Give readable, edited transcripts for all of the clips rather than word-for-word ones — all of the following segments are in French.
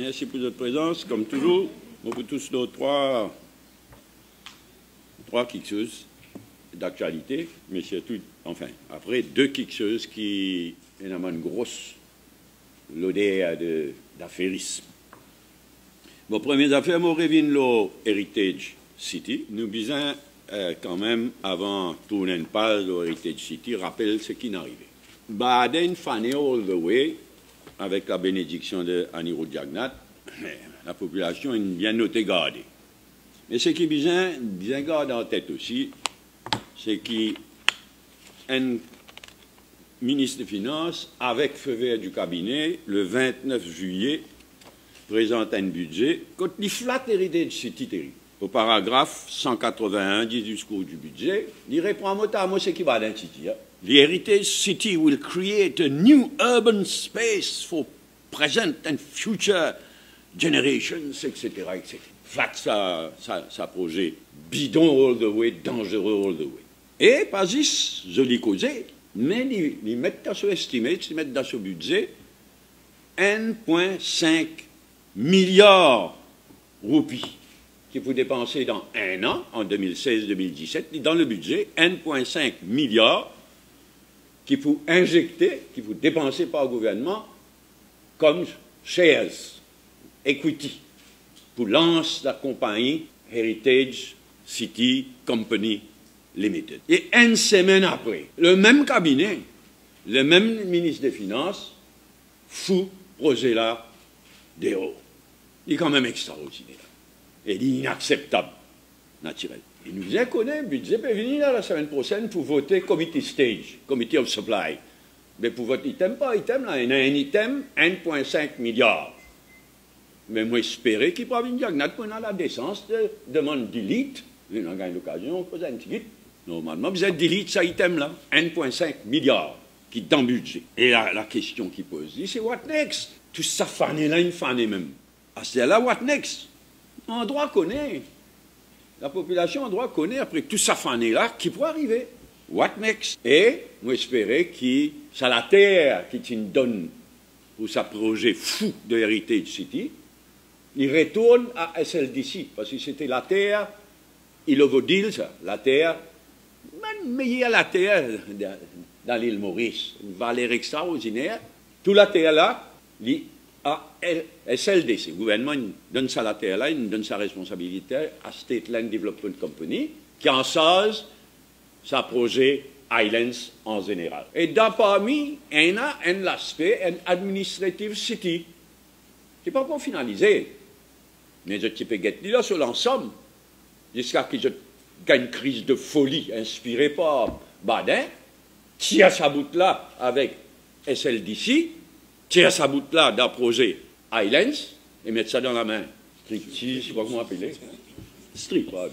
Merci pour votre présence. Comme toujours, on peut tous nos trois quelque chose d'actualité, mais surtout, enfin, après, deux quelque chose qui est une grosse l'odeur d'affairisme. Bon, première affaire, moi, revient le Heritage City. Nous besoin quand même, avant tourner une page au Heritage City, rappelle ce qui n'est arrivé. Baden fané all the way, avec la bénédiction de Anirudh Jagannath, la population est bien notée gardée. Mais ce qui est bien gardé en tête aussi, c'est qu'un ministre des Finances, avec feu vert du cabinet, le 29 juillet, présente un budget, quand il flatte Heritage City, au paragraphe 181 du discours du budget, il reprend mot à mot ce qui va dans City. The Heritage City will create a new urban space for present and future generations, etc., etc. Flat sa projet, bidon all the way, dangereux all the way. Et pas juste joli causé, mais ils mettent dans ce estimate, ils mettent dans ce budget 1,5 milliard roupies qu'il faut dépenser dans un an, en 2016-2017, dans le budget, 1,5 milliard qu'il faut injecter, qu'il faut dépenser par le gouvernement comme shares, equity, pour lancer la compagnie Heritage City Company Limited. Et une semaine après, le même cabinet, le même ministre des Finances, fout projet là dehors. Il est quand même extraordinaire. Et il est inacceptable, naturel. Et nous connaissons, le budget peut venir là, la semaine prochaine pour voter Committee Stage, Committee of Supply. Mais pour voter item par item, là, il y a un item, 1,5 milliard. Mais moi, j'espérais qu'il pourrait venir Jagannath pour la décence de demande delete. Nous avons gagné l'occasion, on pose un delete. Normalement, vous avez delete cet item-là, 1,5 milliard, qui est dans le budget. Et la question qu'il pose, c'est what next? Tout ça fané là, une fané même. À ce là, what next? En droit connaît. La population en droit connaît, après tout ça fané là, qui pourrait arriver. What next? Et, moi, j'espérais que ça la terre qui donne pour sa projet fou de Heritage City, il retourne à SLDC, parce que c'était la terre, il veut dire ça, la terre, mais il y a la terre dans l'île Maurice, une valeur extraordinaire, toute la terre là, il à SLDC, le gouvernement donne ça à la terre là, il donne sa responsabilité à State Land Development Company, qui en charge sa projet Islands en général. Et dans parmi, il y a un aspect, un administrative city, qui n'est pas encore finalisé. Mais je peux dire là sur l'ensemble, jusqu'à ce que je gagne une crise de folie inspirée par Baden, tire sa bout là avec SLDC, tire sa bout là d'un projet Islands, et mettre ça dans la main. Strictise, je ne sais pas comment appeler. Strict, pardon.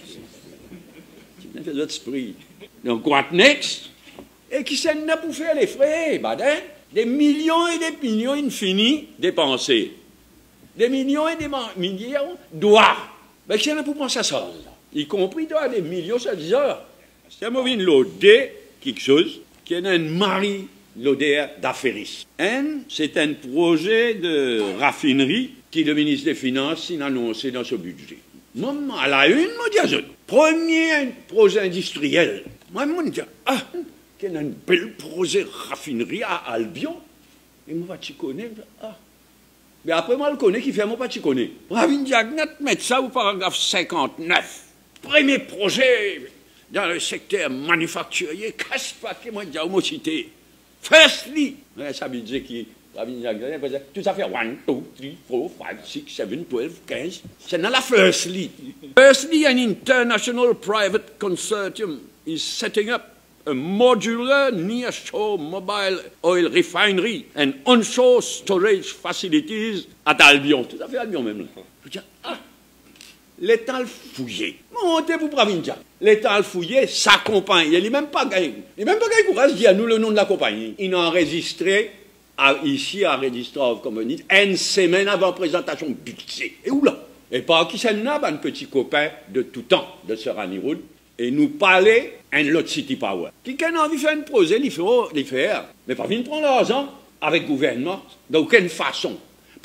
Tu fait d'autres esprits. Donc, what next? Et qui s'en a pour faire les frais, Baden? Des millions et des millions infinis dépensés. Des millions et des millions doigts. Mais qui en a pour penser à ça? Y compris des millions, ça dit ça. C'est un mauvais l'odeur, quelque chose, qui est un mari, l'odeur d'affairisme. C'est un projet de raffinerie qui le ministre des Finances a annoncé dans ce budget. Moi, à la une, moi, dis premier projet industriel. Moi, je dis, qu'il y a un bel projet raffinerie à Albion. Et moi, tu connais, mais après, moi, je le connais, qui fait moi, pas tu connais. Ravin Jagannath met ça au paragraphe 59. Premier projet dans le secteur manufacturier, casse pas que moi, j'ai cité. Firstly, ça veut dire qui, Ravin Jagannath, tout ça fait 1, 2, 3, 4, 5, 6, 7, 12, 15. C'est dans la firstly. Firstly, an international private consortium is setting up a modular near-shore mobile oil refinery and onshore storage facilities at Albion. Tout à fait Albion même. Là. Je dis, l'État le fouillé. Montez pour Pravinja. L'État le fouillé, sa compagnie. Il n'est même pas gagné. Il n'est même pas gagné courage de dire à nous le nom de la compagnie. Il a enregistré ici à Register of Companies une semaine avant présentation budget. Et où là? Et par qui c'est un petit copain de tout temps de Sir Anirudh. Et nous parler un lot City Power. Qui a envie de faire un projet, il faut le faire. Mais pas venir prendre l'argent avec le gouvernement, d'aucune façon.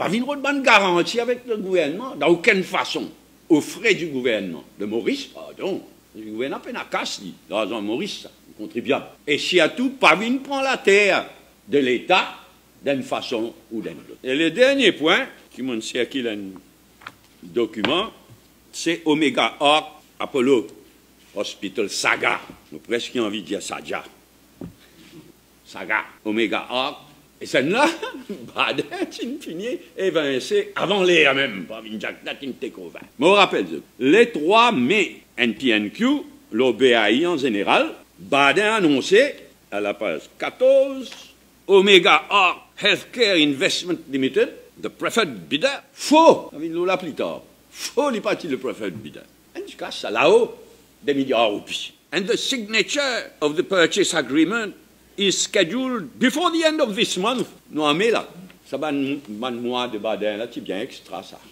pas une bonne garantie avec le gouvernement, d'aucune façon, aux frais du gouvernement, de Maurice, pardon, le gouvernement peine à casse, l'argent Maurice, contribuable. Et si à tout, pas une prend la terre de l'État d'une façon ou d'une autre. Et le dernier point, qui m'en sert qu'il a un document, c'est Omega Arc Apollo Hospital Saga. Nous presque envie de dire Saga. Saga, Omega Arc. Et celle-là, Baden, c'est fini, évincé avant l'air même, pas une jacquette qui ne t'écouvre. Je me rappelle, les 3 mai, NPNQ, l'OBAI en général, Baden a annoncé, à la page 14, Omega Arc Healthcare Investment Limited, the preferred bidder, faux, nous l'a plus tard, faux les parties le preferred bidder. En tout cas, ça là-haut, des milliards de roupies. And the signature of the purchase agreement is scheduled before the end of this month. Nous en met là. Ça va un mois de Baden là, c'est bien extra ça.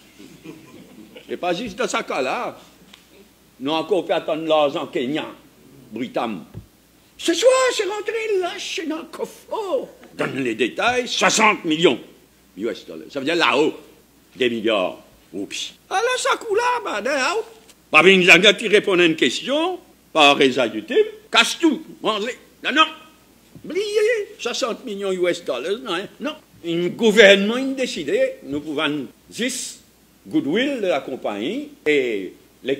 Et pas juste dans ce cas-là. Nous encore fait attendre l'argent kenyan, Britam. Ce soir, c'est rentré lâché dans le coffre. Oh, donne les détails, 60 millions US dollars. Ça veut dire là-haut, des milliards roupies. Alors ça coule là, Baden, out. Pas une zaga qui répond à une question, par Reza Yutim, casse tout, mangez. Non, non. Brillez, 60 millions US dollars, non, hein? Non. Un gouvernement a décidé, nous pouvons 10 goodwill de la compagnie et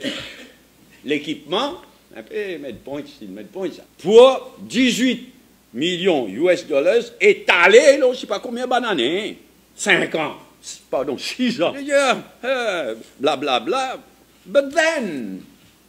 l'équipement, un peu midpoint, ça, pour 18 millions US dollars étalés, là, je ne sais pas combien d'années, 5 ans, pardon, 6 ans. Blablabla. Bla. But then,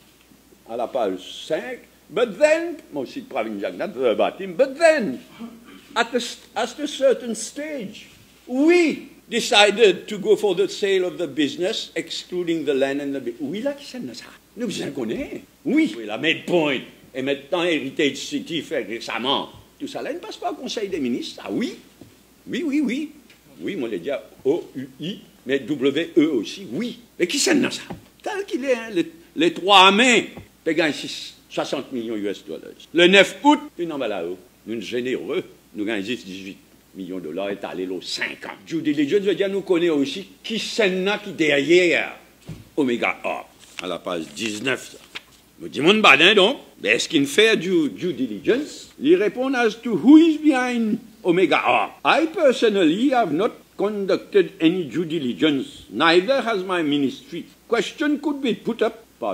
à la page 5, but then, moi aussi, Pravin Jagannath, verbatim, but then, at a certain stage, we decided to go for the sale of the business, excluding the land and the... Oui, là, qui c'est ça? Nous vous en connaissons. Oui, la midpoint, et maintenant Heritage City fait récemment. Tout ça, là, ne passe pas au Conseil des ministres. Ah oui, oui, oui, oui. Oui, moi, je l'ai dit O-U-I, mais W-E aussi, oui. Mais qui c'est ça? Tel qu'il est, hein, les 3 mai, tu gagnes 60 millions US dollars. Le 9 août, tu n'en vas là-haut. Nous sommes généreux. Nous gagnons 18 millions de dollars étalés aux 5 ans. Due diligence veut dire nous connaissons aussi qui c'est là qui derrière Omega Arc. À la page 19, ça. Nous disons, Baden donc, est-ce qu'il fait due diligence? Il répond as to who is behind Omega Arc. I personally have not conducted any due diligence, neither has my ministry. Question could be put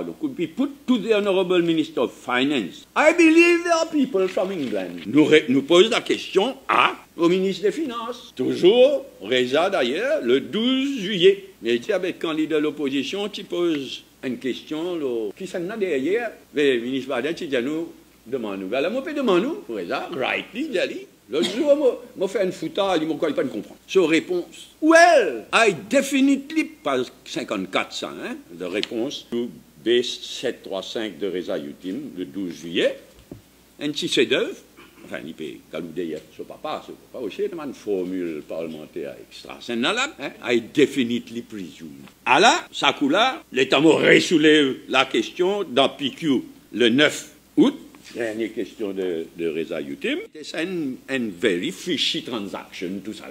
to the Honorable Minister of Finance. I believe there are people from England. Nous pose la question au ministre des Finances. Toujours, Reza d'ailleurs, le 12 juillet. Mais il dit avec candidat de l'opposition, tu poses une question, qui s'en a derrière? Le ministre Baden, tu dis à nous, demande-nous. Alors, moi, je demande-nous, Reza, rightly, Dali. L'autre jour, je fait une foutade, il ne m'a pas comprendre. So, réponse. Well, I definitely, page 54, ça, hein, de réponse, B735 de Reza Yutim, le 12 juillet, un petit chef-d'œuvre, enfin, il peut calouder ce papa aussi, une formule parlementaire extra. C'est là, hein, I definitely presume. À là, ça coule là, l'État m'aurait soulevé la question dans PQ le 9 août. Dernière question de Reza Yutim. C'est une very fishy transaction, tout ça là.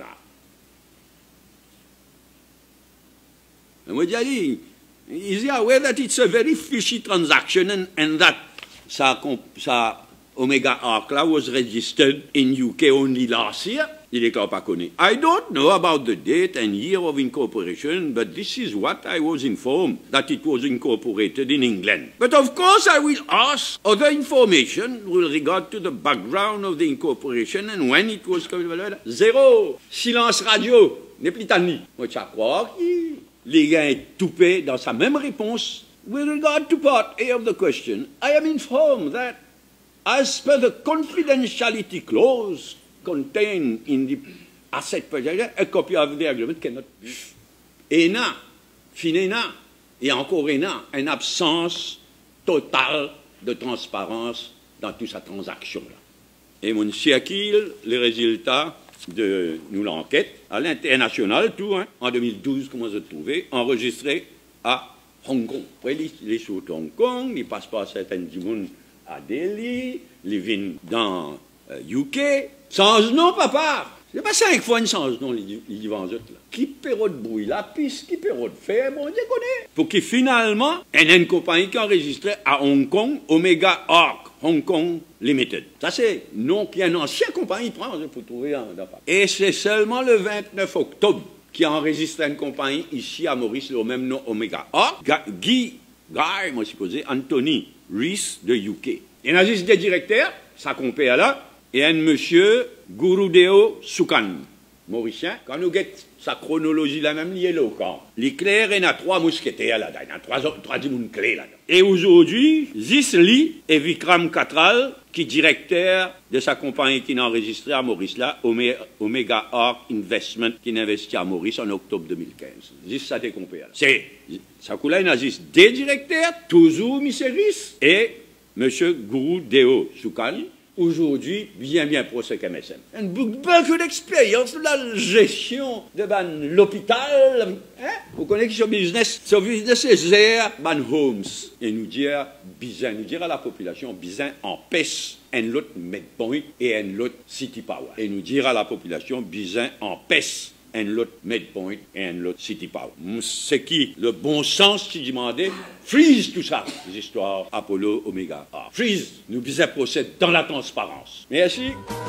Moi, je dis, is he aware that it's a very fishy transaction and that Omega Arc là was registered in UK only last year? Il est pas connu. I don't know about the date and year of incorporation, but this is what I was informed, that it was incorporated in England. But of course I will ask other information with regard to the background of the incorporation and when it was... Zéro. Silence radio. N'est plus tani. Moi, tu crois les gars est toupé dans sa même réponse. With regard to part A of the question, I am informed that as per the confidentiality clause contained in the asset purchase, a copy of the agreement cannot be. ENA, FINENA, et encore ENA, une absence totale de transparence dans toute cette transaction-là. Et mon Siakil, les résultats de nous l'enquête, à l'international, tout, hein, en 2012, comment se trouver, enregistré à Hong Kong. Après, les sous Hong Kong, ils passent par certaines du monde à Delhi, ils viennent dans UK, sans nom, papa. C'est pas 5 fois une chance, non, les divans là. Qui pérode bruit, la piste, qui pérode faire, bon, Dieu connaît. Pour que finalement, une compagnie qui enregistrait à Hong Kong, Omega Arc Hong Kong Limited. Ça, c'est nom qui est une ancienne compagnie, pour trouver un affaire. Et c'est seulement le 29 octobre qui a enregistré une compagnie ici à Maurice, le même nom Omega Arc. Guy, moi supposé, Anthony Rees de UK. Il y a juste des directeurs, ça compère là, et un monsieur Gurudeo Sukan, mauricien. Quand nous guettons sa chronologie la même liée au camp. Les clairs, il y a 3 mousquetaires là-dedans, il y a 3 dimoun clés là-dedans. Et aujourd'hui, Zisli et Vikram Katral, qui est directeur de sa compagnie qui a enregistré à Maurice là, Omega Arc Investment, qui investit à Maurice en octobre 2015. Juste ça décompère là. C'est, ça coule là, il y a juste des directeurs, toujours M. Riss et M. Gurudeo Sukan, aujourd'hui, bien procès MSM. Beaucoup d'expérience de la gestion de l'hôpital. Hein? Vous connaissez ce business c'est Zère, Homes. Et nous dire à la population, bizarre en pèse un lot Medpoint et un lot City Power. Et nous dire à la population, bizarre en pèse un lot Medpoint et un lot City Power. C'est qui le bon sens qui demandait freeze tout ça, les histoires Apollo, Omega. Freeze, nous bizarre procède dans la transparence. Merci.